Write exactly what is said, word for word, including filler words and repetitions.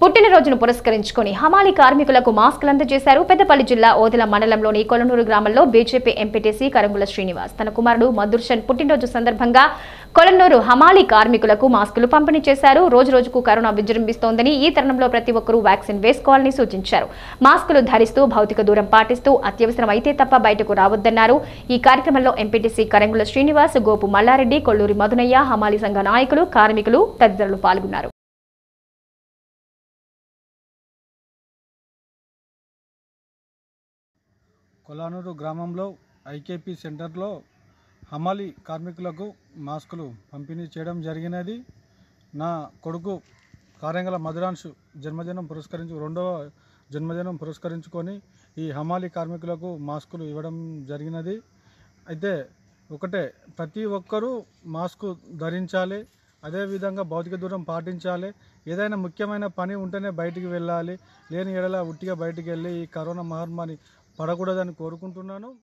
పుట్టినరోజును పురస్కరించుకొని హమాలి కార్మికులకు మాస్కులు అందజేశారు. పెద్దపల్లి జిల్లా ఓదెల మండలంలోని కొలనూరు గ్రామంలో బీజేపీ ఎంపీటీసీ కరంగుల శ్రీనివాస్ తన కుమారుడు మధుర్షన్ పుట్టినరోజు సందర్భంగా కొలనూరు హమాలి కార్మికులకు మాస్కులు పంపిణీ చేశారు. రోజు రోజుకు కరోనా విజృంభిస్తోందని ఈ తరుణంలో ప్రతి ఒక్కరూ వ్యాక్సిన్ వేసుకోవాలని సూచించారు. మాస్కులు ధరిస్తూ భౌతిక దూరం పాటిస్తూ అత్యవసరం అయితే తప్ప బయటకు రావద్దన్నారు. ఈ కార్యక్రమంలో ఎంపీటీసీ కరంగుల శ్రీనివాస్, గోపు మల్లారెడ్డి, కొల్లూరి మధునయ్య, హమాలి సంఘ నాయకులు, కార్మికులు తదితరులు పాల్గొన్నారు. కొలానూరు గ్రామంలో ఐకేపీ సెంటర్లో హమాలి కార్మికులకు మాస్కులు పంపిణీ చేయడం జరిగినది. నా కొడుకు కారంగల మధురాంశు జన్మదినం పురస్కరించు రెండవ జన్మదినం పురస్కరించుకొని ఈ హమాలి కార్మికులకు మాస్కులు ఇవ్వడం జరిగినది. అయితే ఒకటే, ప్రతి ఒక్కరూ మాస్కు ధరించాలి, అదేవిధంగా భౌతిక దూరం పాటించాలి. ఏదైనా ముఖ్యమైన పని ఉంటేనే బయటికి వెళ్ళాలి, లేని ఎడల ఉట్టిగా బయటికి వెళ్ళి ఈ కరోనా మహమ్మారి పడకూడదని కోరుకుంటున్నాను.